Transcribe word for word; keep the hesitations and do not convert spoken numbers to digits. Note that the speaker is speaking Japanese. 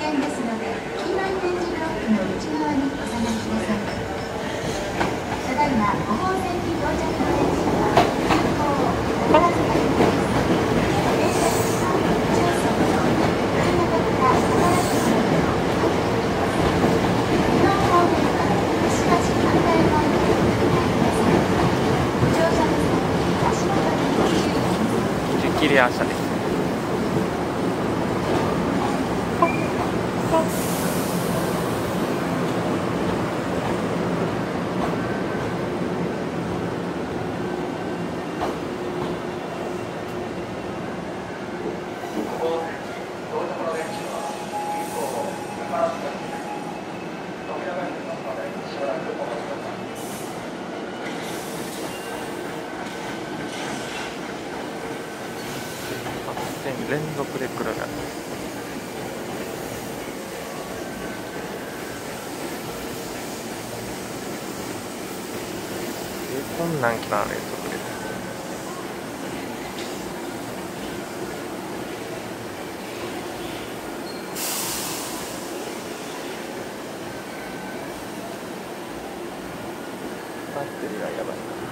険ですので、黄色い点字ブロックの内側にお下がりください。ただいまご号線に到着の電車は急行宝塚行きです。電車ですが、中線の新潟から宝塚までの各駅です。日本方面は石橋反対側にお向かいください。ご乗車の際、足元にご注意ください。 じゅっきり発車です。連続で来るな。こんなん来たら連続で。バッテリーがやばいな。